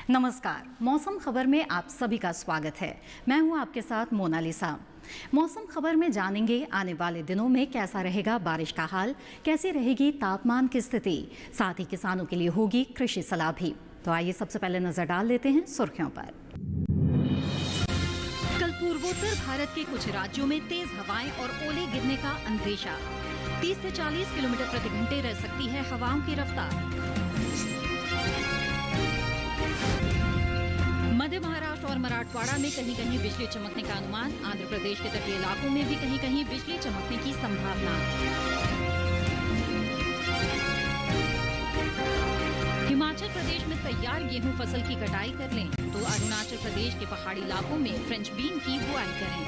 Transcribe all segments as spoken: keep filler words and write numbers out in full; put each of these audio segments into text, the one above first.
नमस्कार, मौसम खबर में आप सभी का स्वागत है। मैं हूं आपके साथ मोनालिसा। मौसम खबर में जानेंगे आने वाले दिनों में कैसा रहेगा बारिश का हाल, कैसी रहेगी तापमान की स्थिति, साथ ही किसानों के लिए होगी कृषि सलाह भी। तो आइए सबसे पहले नजर डाल लेते हैं सुर्खियों पर। कल पूर्वोत्तर भारत के कुछ राज्यों में तेज हवाएं और ओले गिरने का अंदेशा। तीस से चालीस किलोमीटर प्रति घंटे रह सकती है हवाओं की रफ्तार। मध्य महाराष्ट्र और मराठवाड़ा में कहीं कहीं बिजली चमकने का अनुमान। आंध्र प्रदेश के तटीय इलाकों में भी कहीं कहीं बिजली चमकने की संभावना। हिमाचल प्रदेश में तैयार गेहूं फसल की कटाई कर लें तो अरुणाचल प्रदेश के पहाड़ी इलाकों में फ्रेंच बीन की बुआई करें।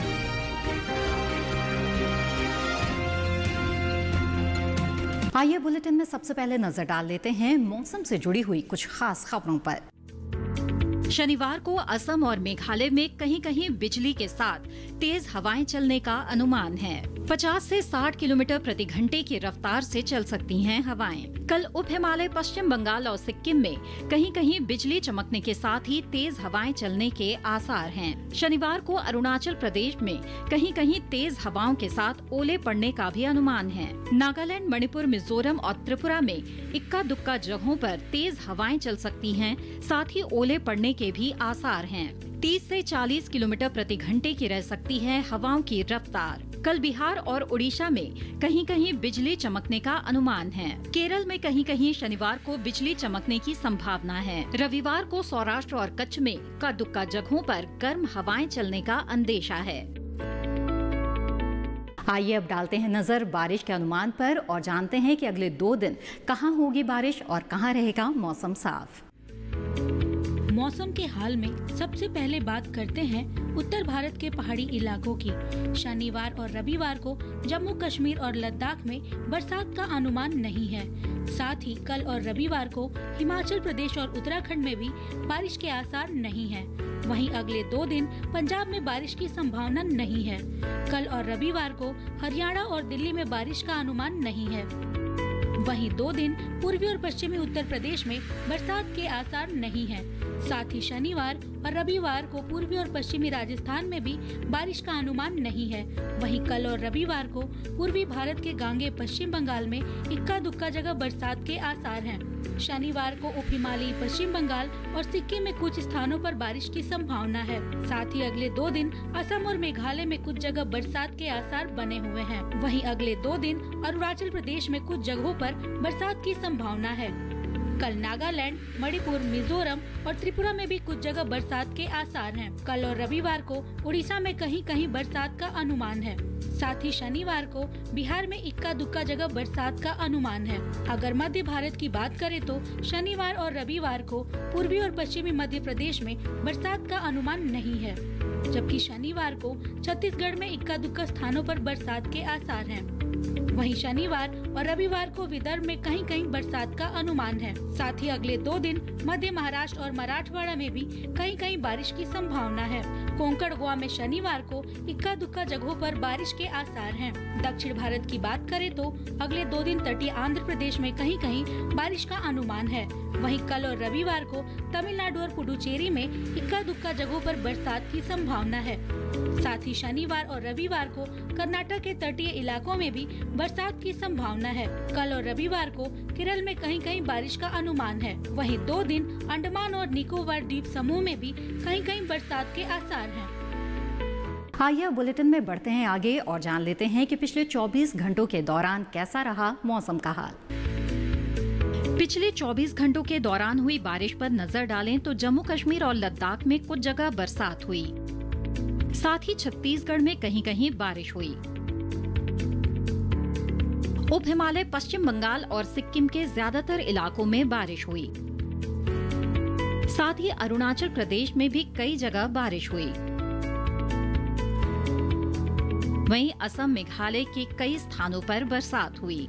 आइए बुलेटिन में सबसे पहले नजर डाल लेते हैं मौसम से जुड़ी हुई कुछ खास खबरों पर। शनिवार को असम और मेघालय में कहीं कहीं बिजली के साथ तेज हवाएं चलने का अनुमान है। पचास से साठ किलोमीटर प्रति घंटे की रफ्तार से चल सकती हैं हवाएं। कल उप हिमालय पश्चिम बंगाल और सिक्किम में कहीं कहीं बिजली चमकने के साथ ही तेज हवाएं चलने के आसार हैं। शनिवार को अरुणाचल प्रदेश में कहीं कहीं तेज हवाओं के साथ ओले पड़ने का भी अनुमान है। नागालैंड, मणिपुर, मिजोरम और त्रिपुरा में इक्का दुक्का जगहों पर तेज हवाएं चल सकती हैं, साथ ही ओले पड़ने के भी आसार हैं। तीस से चालीस किलोमीटर प्रति घंटे की रह सकती है हवाओं की रफ्तार। कल बिहार और उड़ीसा में कहीं कहीं बिजली चमकने का अनुमान है। केरल में कहीं कहीं शनिवार को बिजली चमकने की संभावना है। रविवार को सौराष्ट्र और कच्छ में इक्का दुक्का जगहों पर गर्म हवाएं चलने का अंदेशा है। आइए अब डालते हैं नजर बारिश के अनुमान पर और जानते हैं कि अगले दो दिन कहां होगी बारिश और कहां रहेगा मौसम साफ। मौसम के हाल में सबसे पहले बात करते हैं उत्तर भारत के पहाड़ी इलाकों की। शनिवार और रविवार को जम्मू कश्मीर और लद्दाख में बरसात का अनुमान नहीं है। साथ ही कल और रविवार को हिमाचल प्रदेश और उत्तराखंड में भी बारिश के आसार नहीं है। वहीं अगले दो दिन पंजाब में बारिश की संभावना नहीं है। कल और रविवार को हरियाणा और दिल्ली में बारिश का अनुमान नहीं है। वहीं दो दिन पूर्वी और पश्चिमी उत्तर प्रदेश में बरसात के आसार नहीं है। साथ ही शनिवार और रविवार को पूर्वी और पश्चिमी राजस्थान में भी बारिश का अनुमान नहीं है। वहीं कल और रविवार को पूर्वी भारत के गांगे पश्चिम बंगाल में इक्का दुक्का जगह बरसात के आसार हैं। शनिवार को उप हिमालयी पश्चिम बंगाल और सिक्किम में कुछ स्थानों पर बारिश की संभावना है। साथ ही अगले दो दिन असम और मेघालय में कुछ जगह बरसात के आसार बने हुए हैं। वहीं अगले दो दिन अरुणाचल प्रदेश में कुछ जगहों पर बरसात की संभावना है। कल नागालैंड, मणिपुर, मिजोरम और त्रिपुरा में भी कुछ जगह बरसात के आसार हैं। कल और रविवार को उड़ीसा में कहीं कहीं बरसात का अनुमान है। साथ ही शनिवार को बिहार में इक्का दुक्का जगह बरसात का अनुमान है। अगर मध्य भारत की बात करें तो शनिवार और रविवार को पूर्वी और पश्चिमी मध्य प्रदेश में बरसात का अनुमान नहीं है, जबकि शनिवार को छत्तीसगढ़ में इक्का दुक्का स्थानों पर बरसात के आसार हैं। वहीं शनिवार और रविवार को विदर्भ में कहीं कहीं बरसात का अनुमान है। साथ ही अगले दो दिन मध्य महाराष्ट्र और मराठवाड़ा में भी कहीं कहीं बारिश की संभावना है। कोंकण, गोवा में शनिवार को इक्का दुक्का जगहों पर बारिश के आसार हैं। दक्षिण भारत की बात करें तो अगले दो दिन तटीय आंध्र प्रदेश में कहीं कहीं बारिश का अनुमान है। वहीं कल और रविवार को तमिलनाडु और पुडुचेरी में इक्का दुक्का जगहों पर बरसात की संभावना है। साथ ही शनिवार और रविवार को कर्नाटक के तटीय इलाकों में भी बरसात की संभावना है। कल और रविवार को केरल में कहीं कहीं बारिश का अनुमान है। वहीं दो दिन अंडमान और निकोबार द्वीप समूह में भी कहीं कहीं बरसात के आसार हैं। आइए बुलेटिन में बढ़ते हैं आगे और जान लेते हैं कि पिछले चौबीस घंटों के दौरान कैसा रहा मौसम का हाल। पिछले चौबीस घंटों के दौरान हुई बारिश पर नजर डालें तो जम्मू कश्मीर और लद्दाख में कुछ जगह बरसात हुई। साथ ही छत्तीसगढ़ में कहीं कहीं बारिश हुई। उप हिमालय पश्चिम बंगाल और सिक्किम के ज्यादातर इलाकों में बारिश हुई। साथ ही अरुणाचल प्रदेश में भी कई जगह बारिश हुई। वहीं असम, मेघालय के कई स्थानों पर बरसात हुई।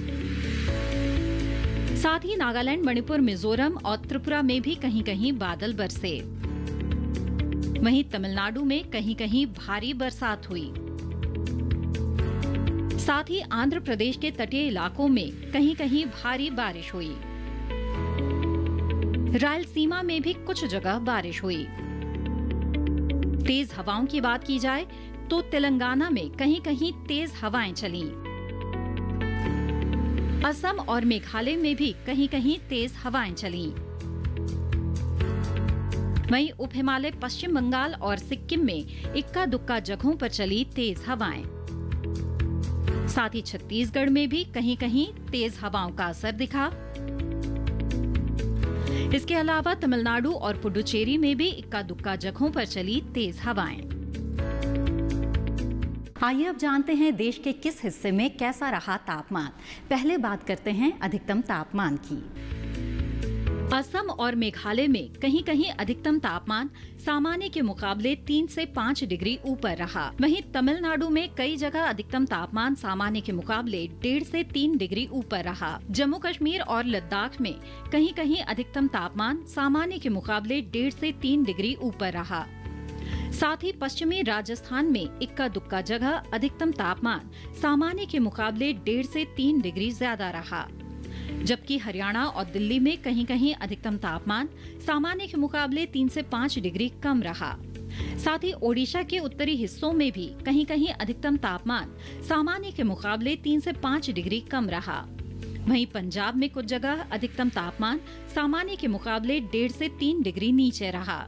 साथ ही नागालैंड, मणिपुर, मिजोरम और त्रिपुरा में भी कहीं कहीं बादल बरसे। वहीं तमिलनाडु में कहीं कहीं भारी बरसात हुई। साथ ही आंध्र प्रदेश के तटीय इलाकों में कहीं कहीं भारी बारिश हुई। रायलसीमा में भी कुछ जगह बारिश हुई। तेज हवाओं की बात की जाए तो तेलंगाना में कहीं कहीं तेज हवाएं चलीं। असम और मेघालय में भी कहीं कहीं तेज हवाएं चलीं। वहीं उप हिमालय पश्चिम बंगाल और सिक्किम में इक्का दुक्का जगहों पर चली तेज हवाएं। साथ ही छत्तीसगढ़ में भी कहीं कहीं तेज हवाओं का असर दिखा। इसके अलावा तमिलनाडु और पुडुचेरी में भी इक्का दुक्का जगहों पर चली तेज हवाएं। आइए अब जानते हैं देश के किस हिस्से में कैसा रहा तापमान। पहले बात करते हैं अधिकतम तापमान की। असम और मेघालय में कहीं कहीं अधिकतम तापमान सामान्य के मुकाबले तीन से पाँच डिग्री ऊपर रहा। वहीं तमिलनाडु में कई जगह अधिकतम तापमान सामान्य के मुकाबले डेढ़ से तीन डिग्री ऊपर रहा। जम्मू कश्मीर और लद्दाख में कहीं कहीं अधिकतम तापमान सामान्य के मुकाबले डेढ़ से तीन डिग्री ऊपर रहा। साथ ही पश्चिमी राजस्थान में इक्का दुक्का जगह अधिकतम तापमान सामान्य के मुकाबले डेढ़ से तीन डिग्री ज्यादा रहा। जबकि हरियाणा और दिल्ली में कहीं कहीं अधिकतम तापमान सामान्य के मुकाबले तीन से पाँच डिग्री कम रहा। साथ ही ओडिशा के उत्तरी हिस्सों में भी कहीं कहीं अधिकतम तापमान सामान्य के मुकाबले तीन से पाँच डिग्री कम रहा। वहीं पंजाब में कुछ जगह अधिकतम तापमान सामान्य के मुकाबले डेढ़ से तीन डिग्री नीचे रहा।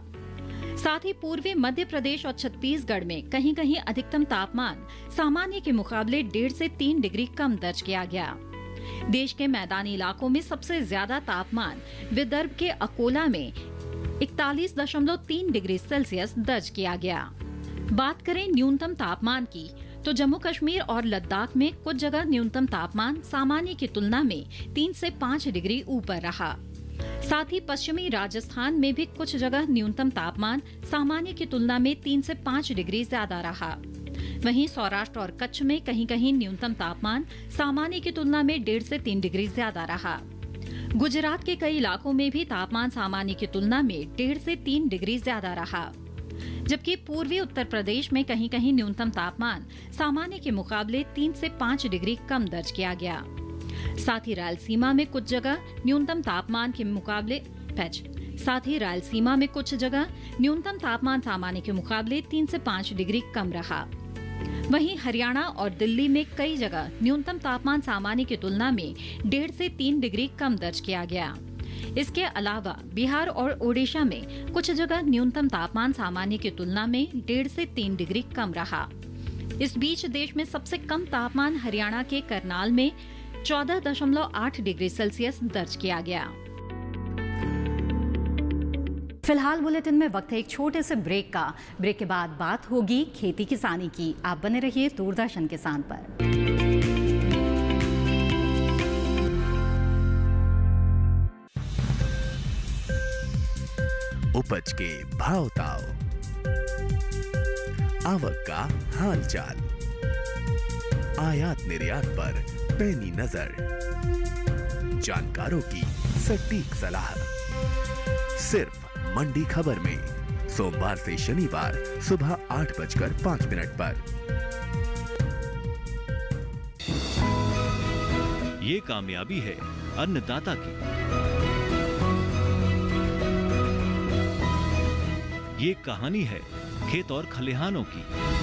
साथ ही पूर्वी मध्य प्रदेश और छत्तीसगढ़ में कहीं कहीं अधिकतम तापमान सामान्य के मुकाबले डेढ़ से तीन डिग्री कम दर्ज किया गया। देश के मैदानी इलाकों में सबसे ज्यादा तापमान विदर्भ के अकोला में इकतालीस दशमलव तीन डिग्री सेल्सियस दर्ज किया गया। बात करें न्यूनतम तापमान की तो जम्मू कश्मीर और लद्दाख में कुछ जगह न्यूनतम तापमान सामान्य की तुलना में तीन से पाँच डिग्री ऊपर रहा। साथ ही पश्चिमी राजस्थान में भी कुछ जगह न्यूनतम तापमान सामान्य की तुलना में तीन से पाँच डिग्री ज्यादा रहा। वहीं सौराष्ट्र और कच्छ में कहीं कहीं न्यूनतम तापमान सामान्य की तुलना में डेढ़ से तीन डिग्री ज्यादा रहा। गुजरात के कई इलाकों में भी तापमान सामान्य की तुलना में डेढ़ से तीन डिग्री ज्यादा रहा। जबकि पूर्वी उत्तर प्रदेश में कहीं कहीं न्यूनतम तापमान सामान्य के मुकाबले तीन से पाँच डिग्री कम दर्ज किया गया। साथ ही रायलसीमा में कुछ जगह न्यूनतम तापमान के मुकाबले पैच साथ ही रायलसीमा में कुछ जगह न्यूनतम तापमान सामान्य के मुकाबले तीन से पाँच डिग्री कम रहा। वहीं हरियाणा और दिल्ली में कई जगह न्यूनतम तापमान सामान्य की तुलना में डेढ़ से तीन डिग्री कम दर्ज किया गया। इसके अलावा बिहार और ओडिशा में कुछ जगह न्यूनतम तापमान सामान्य की तुलना में डेढ़ से तीन डिग्री कम रहा। इस बीच देश में सबसे कम तापमान हरियाणा के करनाल में चौदह दशमलव आठ डिग्री सेल्सियस दर्ज किया गया। फिलहाल बुलेटिन में वक्त है एक छोटे से ब्रेक का। ब्रेक के बाद बात होगी खेती किसानी की। आप बने रहिए दूरदर्शन किसान पर। उपज के भाव ताव, आवक का हाल चाल, आयात निर्यात पर पैनी नजर, जानकारों की सटीक सलाह सिर्फ मंडी खबर में सोमवार से शनिवार सुबह आठ बजकर पांच मिनट पर। ये कामयाबी है अन्नदाता की, ये कहानी है खेत और खलिहानों की।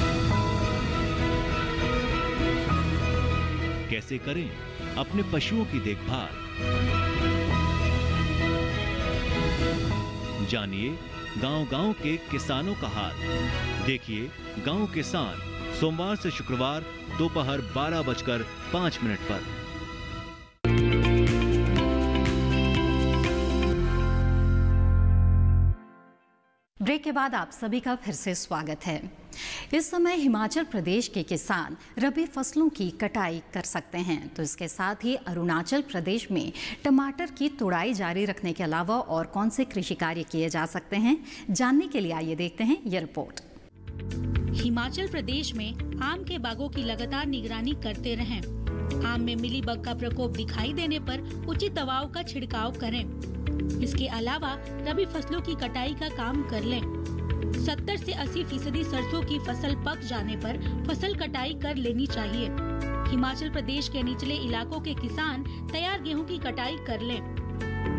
कैसे करें अपने पशुओं की देखभाल, जानिए गांव-गांव के किसानों का हाल। देखिए गांव किसान सोमवार से शुक्रवार दोपहर बारह बजकर पांच मिनट पर। ब्रेक के बाद आप सभी का फिर से स्वागत है। इस समय हिमाचल प्रदेश के किसान रबी फसलों की कटाई कर सकते हैं, तो इसके साथ ही अरुणाचल प्रदेश में टमाटर की तुड़ाई जारी रखने के अलावा और कौन से कृषि कार्य किए जा सकते हैं, जानने के लिए आइए देखते हैं ये रिपोर्ट। हिमाचल प्रदेश में आम के बागों की लगातार निगरानी करते रहें। आम में मिलीबग का प्रकोप दिखाई देने पर उचित दवाओं का छिड़काव करें। इसके अलावा रबी फसलों की कटाई का काम कर लें। सत्तर से अस्सी फीसदी सरसों की फसल पक जाने पर फसल कटाई कर लेनी चाहिए। हिमाचल प्रदेश के निचले इलाकों के किसान तैयार गेहूं की कटाई कर लें।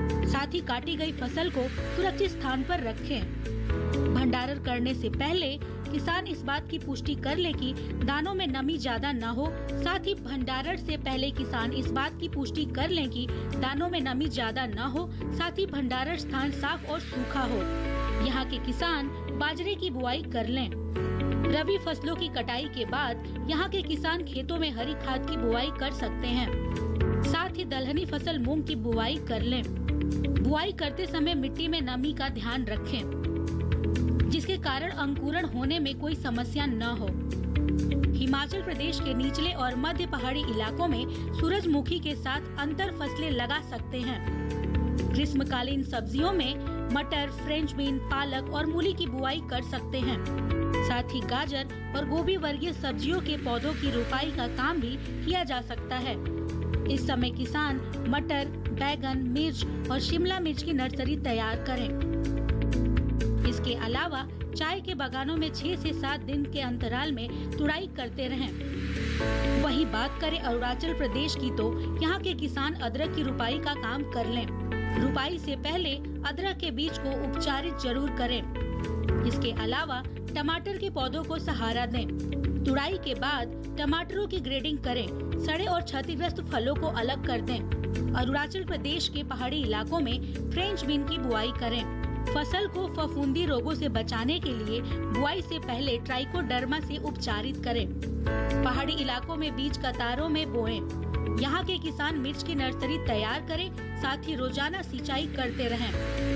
साथ ही काटी गई फसल को सुरक्षित स्थान पर रखें। भंडारण करने से पहले किसान इस बात की पुष्टि कर ले कि दानों में नमी ज्यादा न हो। साथ ही भंडारण से पहले किसान इस बात की पुष्टि कर लें कि दानों में नमी ज्यादा न हो। साथ ही भंडारण स्थान साफ और सूखा हो। यहाँ के किसान बाजरे की बुआई कर लें। रबी फसलों की कटाई के बाद यहाँ के किसान खेतों में हरी खाद की बुआई कर सकते हैं। साथ ही दलहनी फसल मूंग की बुआई कर लें। बुआई करते समय मिट्टी में नमी का ध्यान रखें, जिसके कारण अंकुरण होने में कोई समस्या न हो। हिमाचल प्रदेश के निचले और मध्य पहाड़ी इलाकों में सूरजमुखी के साथ अंतर फसलें लगा सकते हैं। ग्रीष्मकालीन सब्जियों में मटर, फ्रेंच बीन, पालक और मूली की बुआई कर सकते हैं। साथ ही गाजर और गोभी वर्गीय सब्जियों के पौधों की रोपाई का काम भी किया जा सकता है। इस समय किसान मटर, बैगन, मिर्च और शिमला मिर्च की नर्सरी तैयार करें। इसके अलावा चाय के बागानों में छह से सात दिन के अंतराल में तुड़ाई करते रहें। वही बात करें अरुणाचल प्रदेश की, तो यहाँ के किसान अदरक की रुपाई का काम कर लें। रुपाई से पहले अदरक के बीज को उपचारित जरूर करें। इसके अलावा टमाटर के पौधों को सहारा दें। तुड़ाई के बाद टमाटरों की ग्रेडिंग करें। सड़े और क्षतिग्रस्त फलों को अलग कर दें। अरुणाचल प्रदेश के पहाड़ी इलाकों में फ्रेंच बीन की बुआई करें। फसल को फफूंदी रोगों से बचाने के लिए बुआई से पहले ट्राइकोडर्मा से उपचारित करें। पहाड़ी इलाकों में बीज कतारों में बोएं। यहाँ के किसान मिर्च की नर्सरी तैयार करें। साथ ही रोजाना सिंचाई करते रहें।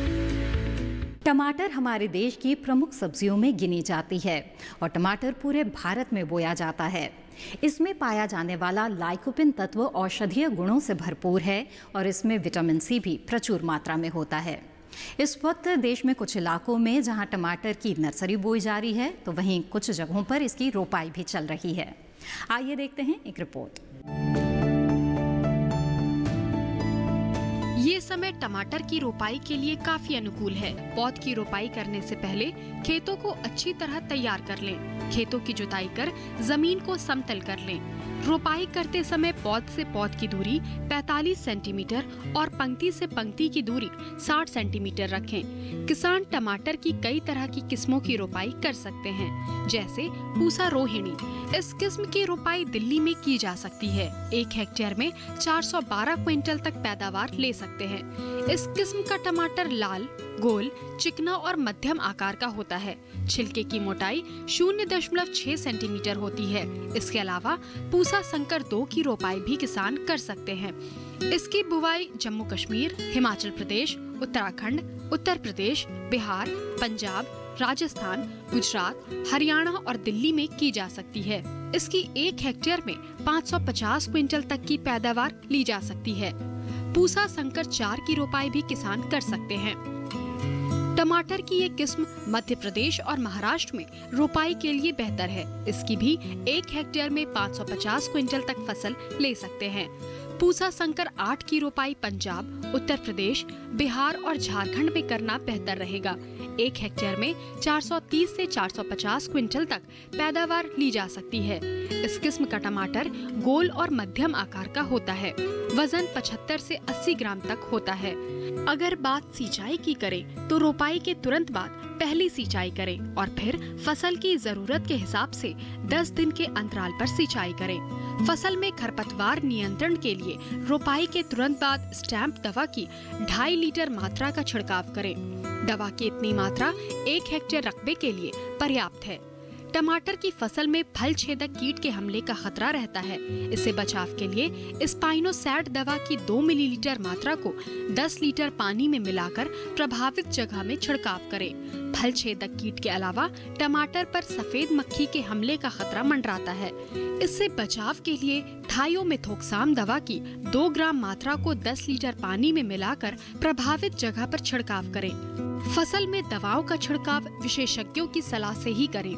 टमाटर हमारे देश की प्रमुख सब्जियों में गिनी जाती है और टमाटर पूरे भारत में बोया जाता है। इसमें पाया जाने वाला लाइकोपिन तत्व औषधीय गुणों से भरपूर है और इसमें विटामिन सी भी प्रचुर मात्रा में होता है। इस वक्त देश में कुछ इलाकों में जहां टमाटर की नर्सरी बोई जा रही है, तो वहीं कुछ जगहों पर इसकी रोपाई भी चल रही है। आइए देखते हैं एक रिपोर्ट। ये समय टमाटर की रोपाई के लिए काफी अनुकूल है। पौध की रोपाई करने से पहले खेतों को अच्छी तरह तैयार कर लें। खेतों की जुताई कर जमीन को समतल कर लें। रोपाई करते समय पौध से पौध की दूरी पैंतालीस सेंटीमीटर और पंक्ति से पंक्ति की दूरी साठ सेंटीमीटर रखें। किसान टमाटर की कई तरह की किस्मों की रोपाई कर सकते हैं, जैसे पूसा रोहिणी। इस किस्म की रोपाई दिल्ली में की जा सकती है। एक हेक्टेयर में चार सौ बारह क्विंटल तक पैदावार ले सकते हैं। इस किस्म का टमाटर लाल, गोल, चिकना और मध्यम आकार का होता है। छिलके की मोटाई शून्य दशमलव छह सेंटीमीटर होती है। इसके अलावा पूसा संकर दो की रोपाई भी किसान कर सकते हैं। इसकी बुवाई जम्मू कश्मीर, हिमाचल प्रदेश, उत्तराखंड, उत्तर प्रदेश, बिहार, पंजाब, राजस्थान, गुजरात, हरियाणा और दिल्ली में की जा सकती है। इसकी एक हेक्टेयर में पाँच सौ पचास क्विंटल तक की पैदावार ली जा सकती है। पूसा संकर चार की रोपाई भी किसान कर सकते हैं। टमाटर की ये किस्म मध्य प्रदेश और महाराष्ट्र में रोपाई के लिए बेहतर है। इसकी भी एक हेक्टेयर में पाँच सौ पचास क्विंटल तक फसल ले सकते हैं। पूसा संकर आठ की रोपाई पंजाब, उत्तर प्रदेश, बिहार और झारखंड में करना बेहतर रहेगा। एक हेक्टेयर में चार सौ तीस से चार सौ पचास क्विंटल तक पैदावार ली जा सकती है। इस किस्म का टमाटर गोल और मध्यम आकार का होता है। वजन पचहत्तर से अस्सी ग्राम तक होता है। अगर बात सिंचाई की करें तो रोपाई के तुरंत बाद पहली सिंचाई करें और फिर फसल की जरूरत के हिसाब से दस दिन के अंतराल पर सिंचाई करें। फसल में खरपतवार नियंत्रण के लिए रोपाई के तुरंत बाद स्टैम्प दवा की ढाई लीटर मात्रा का छिड़काव करें। दवा की इतनी मात्रा एक हेक्टेयर रकबे के लिए पर्याप्त है। टमाटर की फसल में फल छेदक कीट के हमले का खतरा रहता है। इससे बचाव के लिए स्पाइनोसैड दवा की दो मिलीलीटर मात्रा को दस लीटर पानी में मिलाकर प्रभावित जगह में छिड़काव करें। फल छेदक कीट के अलावा टमाटर पर सफेद मक्खी के हमले का खतरा मंडराता है। इससे बचाव के लिए थायोमेथोक्साम दवा की दो ग्राम मात्रा को दस लीटर पानी में मिलाकर प्रभावित जगह पर छिड़काव करें। फसल में दवाओं का छिड़काव विशेषज्ञों की सलाह से ही करें।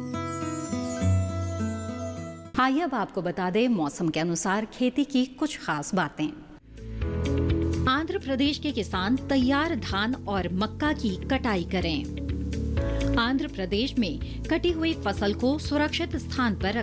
आइए अब आपको बता दें मौसम के अनुसार खेती की कुछ खास बातें। आंध्र प्रदेश के किसान तैयार धान और मक्का की कटाई करें। आंध्र प्रदेश में कटी हुई फसल को सुरक्षित स्थान पर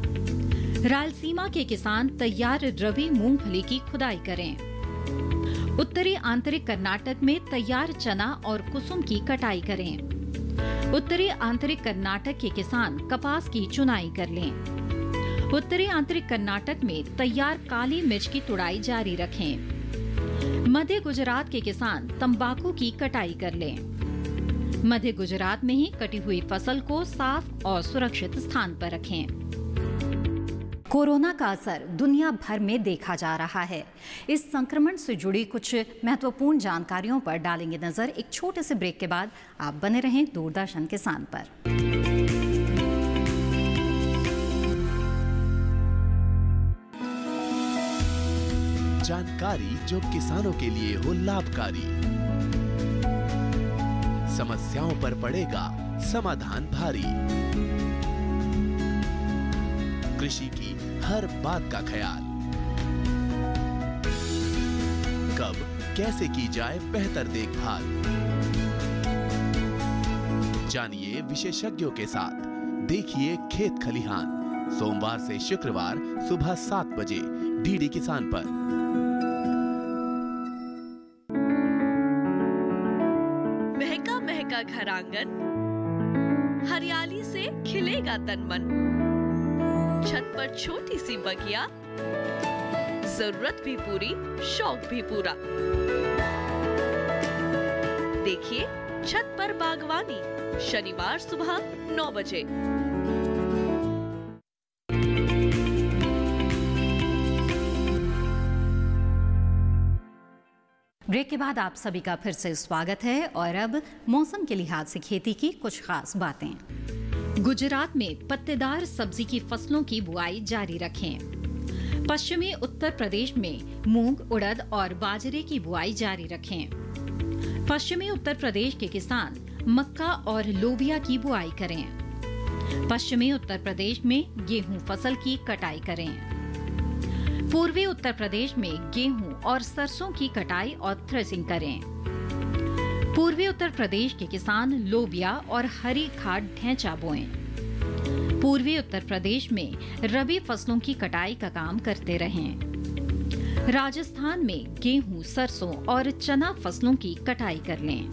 रखें। रायलसीमा के किसान तैयार रबी मूंगफली की खुदाई करें। उत्तरी आंतरिक कर्नाटक में तैयार चना और कुसुम की कटाई करें। उत्तरी आंतरिक कर्नाटक के किसान कपास की चुनाई कर लें। उत्तरी आंतरिक कर्नाटक में तैयार काली मिर्च की तुड़ाई जारी रखें। मध्य गुजरात के किसान तंबाकू की कटाई कर लें। मध्य गुजरात में ही कटी हुई फसल को साफ और सुरक्षित स्थान पर रखें। कोरोना का असर दुनिया भर में देखा जा रहा है। इस संक्रमण से जुड़ी कुछ महत्वपूर्ण जानकारियों पर डालेंगे नजर। एक छोटे से ब्रेक के बाद आप बने रहें दूरदर्शन किसान पर। जानकारी जो किसानों के लिए हो लाभकारी, समस्याओं पर पड़ेगा समाधान भारी, कृषि की हर बात का ख्याल, कब कैसे की जाए बेहतर देखभाल। जानिए विशेषज्ञों के साथ, देखिए खेत खलिहान, सोमवार से शुक्रवार सुबह सात बजे डीडी किसान पर। महका महका घर आंगन, हरियाली से खिलेगा तन मन। छत पर छोटी सी बगिया, जरूरत भी पूरी शौक भी पूरा। देखिए छत पर बागवानी, शनिवार सुबह नौ बजे। ब्रेक के बाद आप सभी का फिर से स्वागत है और अब मौसम के लिहाज से खेती की कुछ खास बातें। गुजरात में पत्तेदार सब्जी की फसलों की बुआई जारी रखें। पश्चिमी उत्तर प्रदेश में मूंग, उड़द और बाजरे की बुआई जारी रखें। पश्चिमी उत्तर प्रदेश के किसान मक्का और लोबिया की बुआई करें। पश्चिमी उत्तर प्रदेश में गेहूं फसल की कटाई करें। पूर्वी उत्तर प्रदेश में गेहूं और सरसों की कटाई और थ्रेसिंग करें। पूर्वी उत्तर प्रदेश के किसान लोबिया और हरी खाद ढैंचा बोएं। पूर्वी उत्तर प्रदेश में रबी फसलों की कटाई का काम करते रहें। राजस्थान में गेहूं, सरसों और चना फसलों की कटाई कर लें।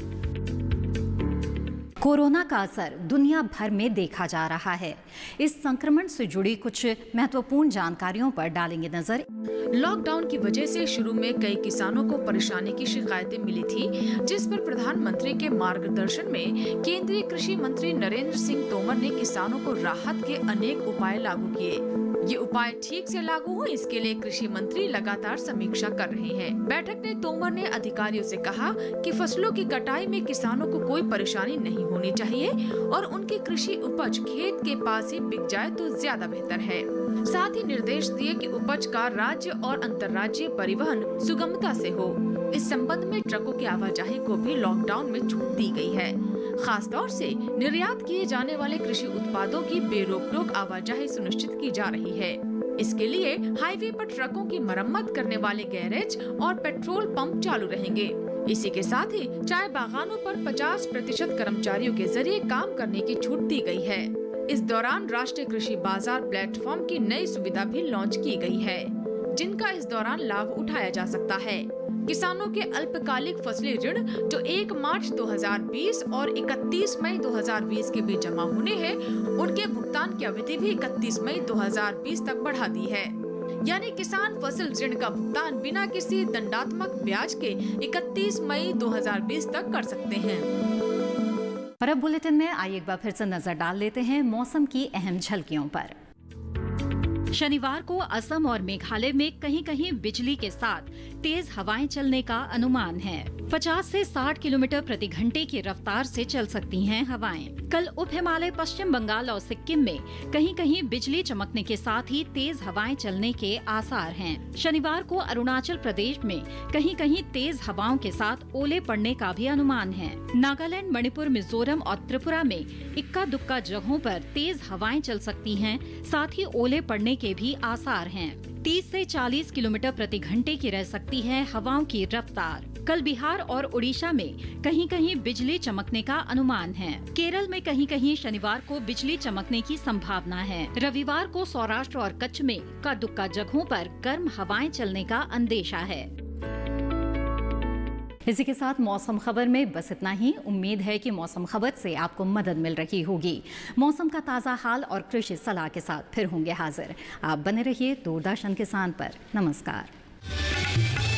कोरोना का असर दुनिया भर में देखा जा रहा है। इस संक्रमण से जुड़ी कुछ महत्वपूर्ण जानकारियों पर डालेंगे नजर। लॉकडाउन की वजह से शुरू में कई किसानों को परेशानी की शिकायतें मिली थी, जिस पर प्रधानमंत्री के मार्गदर्शन में केंद्रीय कृषि मंत्री नरेंद्र सिंह तोमर ने किसानों को राहत के अनेक उपाय लागू किए। ये उपाय ठीक से लागू हो, इसके लिए कृषि मंत्री लगातार समीक्षा कर रहे हैं। बैठक में तोमर ने अधिकारियों से कहा कि फसलों की कटाई में किसानों को कोई परेशानी नहीं होनी चाहिए और उनकी कृषि उपज खेत के पास ही बिक जाए तो ज्यादा बेहतर है। साथ ही निर्देश दिए कि उपज का राज्य और अंतर्राज्यीय परिवहन सुगमता से हो। इस संबंध में ट्रकों की आवाजाही को भी लॉकडाउन में छूट दी गई है। खास तौर से निर्यात किए जाने वाले कृषि उत्पादों की बेरोक टोक आवाजाही सुनिश्चित की जा रही है। इसके लिए हाईवे पर ट्रकों की मरम्मत करने वाले गैरेज और पेट्रोल पंप चालू रहेंगे। इसी के साथ ही चाय बागानों पर पचास प्रतिशत कर्मचारियों के जरिए काम करने की छूट दी गई है। इस दौरान राष्ट्रीय कृषि बाजार प्लेटफॉर्म की नई सुविधा भी लॉन्च की गई है, जिनका इस दौरान लाभ उठाया जा सकता है। किसानों के अल्पकालिक फसली ऋण जो एक मार्च दो हज़ार बीस और इकतीस मई दो हज़ार बीस के बीच जमा होने हैं, उनके भुगतान की अवधि भी इकतीस मई दो हज़ार बीस तक बढ़ा दी है। यानी किसान फसल ऋण का भुगतान बिना किसी दंडात्मक ब्याज के इकतीस मई दो हज़ार बीस तक कर सकते हैं। और अब बुलेटिन में आइए एक बार फिर से नजर डाल लेते हैं मौसम की अहम झलकियों पर। शनिवार को असम और मेघालय में कहीं कहीं बिजली के साथ तेज हवाएं चलने का अनुमान है। पचास से साठ किलोमीटर प्रति घंटे की रफ्तार से चल सकती हैं हवाएं। कल उप हिमालय, पश्चिम बंगाल और सिक्किम में कहीं कहीं बिजली चमकने के साथ ही तेज हवाएं चलने के आसार हैं। शनिवार को अरुणाचल प्रदेश में कहीं कहीं तेज हवाओं के साथ ओले पड़ने का भी अनुमान है। नागालैंड, मणिपुर, मिजोरम और त्रिपुरा में इक्का दुक्का जगहों पर तेज हवाएं चल सकती हैं, साथ ही ओले पड़ने के भी आसार हैं। तीस से चालीस किलोमीटर प्रति घंटे की रह सकती है हवाओं की रफ्तार। कल बिहार और उड़ीसा में कहीं कहीं बिजली चमकने का अनुमान है। केरल में कहीं कहीं शनिवार को बिजली चमकने की संभावना है। रविवार को सौराष्ट्र और कच्छ में इक्का दुक्का जगहों पर गर्म हवाएं चलने का अंदेशा है। इसी के साथ मौसम खबर में बस इतना ही। उम्मीद है कि मौसम खबर से आपको मदद मिल रही होगी। मौसम का ताज़ा हाल और कृषि सलाह के साथ फिर होंगे हाजिर। आप बने रहिए दूरदर्शन किसान पर। नमस्कार।